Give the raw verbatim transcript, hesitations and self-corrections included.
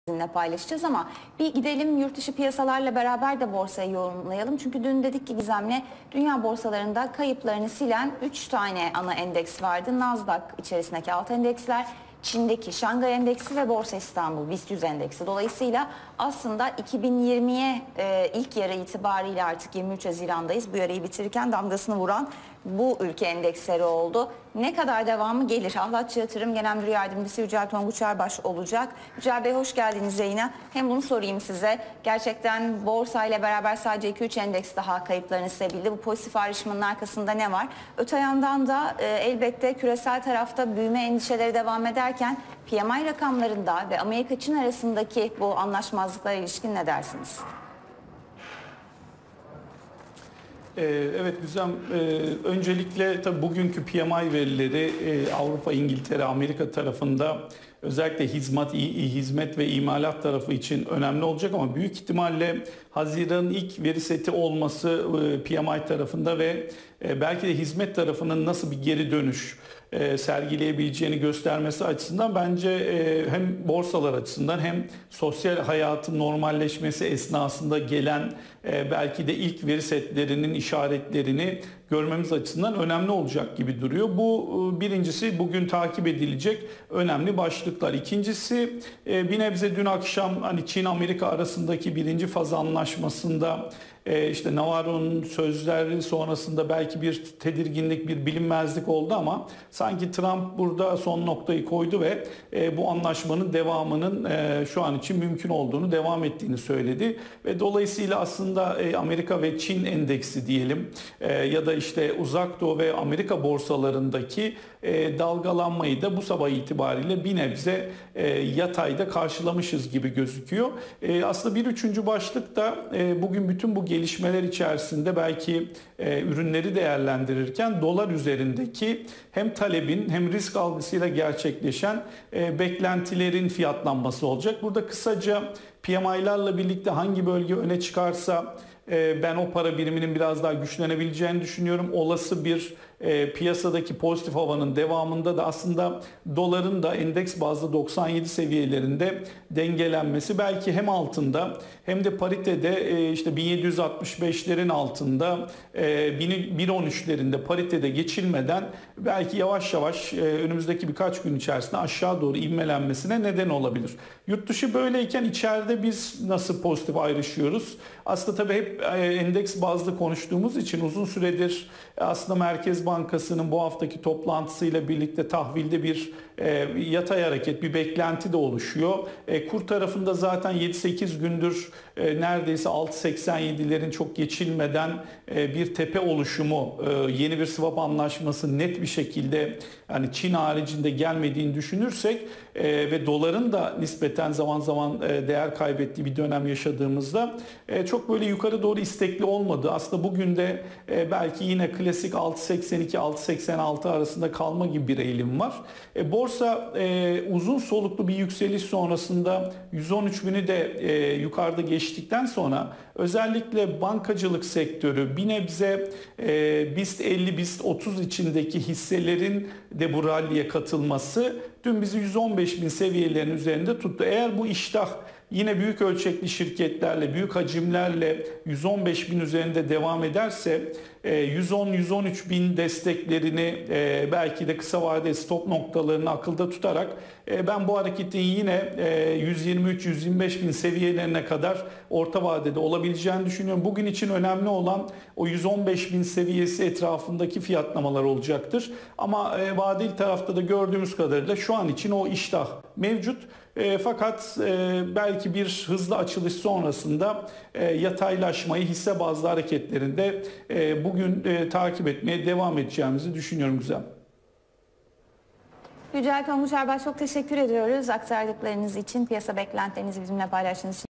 sizinle paylaşacağız ama bir gidelim yurt dışı piyasalarla beraber de borsayı yorumlayalım. Çünkü dün dedik ki Gizem'le dünya borsalarında kayıplarını silen üç tane ana endeks vardı. Nasdaq içerisindeki alt endeksler, Çin'deki Şangay Endeksi ve Borsa İstanbul BIST yüz Endeksi. Dolayısıyla aslında iki bin yirmiye e, ilk yarı itibariyle artık yirmi üç Haziran'dayız. Bu yarıyı bitirirken damgasını vuran bu ülke endeksleri oldu. Ne kadar devamı gelir? Ahlatçı Yatırım Genel Müdür Yardımcısı Yücel Tonguç Erbaş olacak. Yücel Bey hoş geldiniz yayına. Hem bunu sorayım size. Gerçekten borsayla beraber sadece iki üç endeks daha kayıplarını silebildi. Bu pozitif ayrışmanın arkasında ne var? Öte yandan da e, elbette küresel tarafta büyüme endişeleri devam ederken P M I rakamlarında ve Amerika-Çin arasındaki bu anlaşmazlıklara ilişkin ne dersiniz? Evet Güzem, öncelikle tabii bugünkü P M I verileri Avrupa, İngiltere, Amerika tarafında özellikle hizmet, hizmet ve imalat tarafı için önemli olacak ama büyük ihtimalle Haziran'ın ilk veri seti olması P M I tarafında ve belki de hizmet tarafının nasıl bir geri dönüş sergileyebileceğini göstermesi açısından bence hem borsalar açısından hem sosyal hayatın normalleşmesi esnasında gelen belki de ilk veri setlerinin işaretlerini görmemiz açısından önemli olacak gibi duruyor. Bu birincisi bugün takip edilecek önemli başlıklar. İkincisi bir nebze dün akşam hani Çin-Amerika arasındaki birinci faz anlaşmasında işte Navarro'nun sözleri sonrasında belki bir tedirginlik, bir bilinmezlik oldu ama sanki Trump burada son noktayı koydu ve bu anlaşmanın devamının şu an için mümkün olduğunu, devam ettiğini söyledi. Ve dolayısıyla aslında Amerika ve Çin endeksi diyelim ya da işte Uzak Doğu ve Amerika borsalarındaki dalgalanmayı da bu sabah itibariyle bir nebze yatayda karşılamışız gibi gözüküyor. Aslında bir üçüncü başlık da bugün bütün bu gelişmeler içerisinde belki ürünleri değerlendirirken dolar üzerindeki hem talebin hem risk algısıyla gerçekleşen beklentilerin fiyatlanması olacak. Burada kısaca P M I'larla birlikte hangi bölge öne çıkarsa ben o para biriminin biraz daha güçlenebileceğini düşünüyorum. Olası bir e, piyasadaki pozitif havanın devamında da aslında doların da endeks bazlı doksan yedi seviyelerinde dengelenmesi belki hem altında hem de paritede e, işte bin yedi yüz altmış beşlerin altında e, bin on üçlerinde paritede geçilmeden belki yavaş yavaş e, önümüzdeki birkaç gün içerisinde aşağı doğru ivmelenmesine neden olabilir. Yurt dışı böyleyken içeride biz nasıl pozitif ayrışıyoruz? Aslında tabii hep endeks bazlı konuştuğumuz için uzun süredir aslında Merkez Bankası'nın bu haftaki toplantısıyla birlikte tahvilde bir e, yatay hareket, bir beklenti de oluşuyor. E, kur tarafında zaten yedi sekiz gündür e, neredeyse altı seksen yedilerin çok geçilmeden e, bir tepe oluşumu, e, yeni bir swap anlaşması net bir şekilde yani Çin haricinde gelmediğini düşünürsek e, ve doların da nispeten zaman zaman e, değer kaybettiği bir dönem yaşadığımızda e, çok böyle yukarı doğru istekli olmadı. Aslında bugün de e, belki yine klasik altı seksen iki altı seksen altı arasında kalma gibi bir eğilim var. E, borsa e, uzun soluklu bir yükseliş sonrasında yüz on üç bini de e, yukarıda geçtikten sonra özellikle bankacılık sektörü bir nebze e, BIST elli BIST otuz içindeki hisselerin de bu ralliye katılması dün bizi yüz on beş bin seviyelerin üzerinde tuttu. Eğer bu iştah yine büyük ölçekli şirketlerle, büyük hacimlerle yüz on beş bin üzerinde devam ederse yüz on yüz on üç bin desteklerini belki de kısa vadeli stop noktalarını akılda tutarak ben bu hareketin yine yüz yirmi üç yüz yirmi beş bin seviyelerine kadar orta vadede olabileceğini düşünüyorum. Bugün için önemli olan o yüz on beş bin seviyesi etrafındaki fiyatlamalar olacaktır. Ama vadeli tarafta da gördüğümüz kadarıyla şu an için o iştah mevcut. E, fakat e, belki bir hızlı açılış sonrasında e, yataylaşmayı hisse bazlı hareketlerinde e, bugün e, takip etmeye devam edeceğimizi düşünüyorum Güzel. Yücel Tonguç Erbaş çok teşekkür ediyoruz aktardıklarınız için, piyasa beklentilerinizi bizimle paylaştığınız için.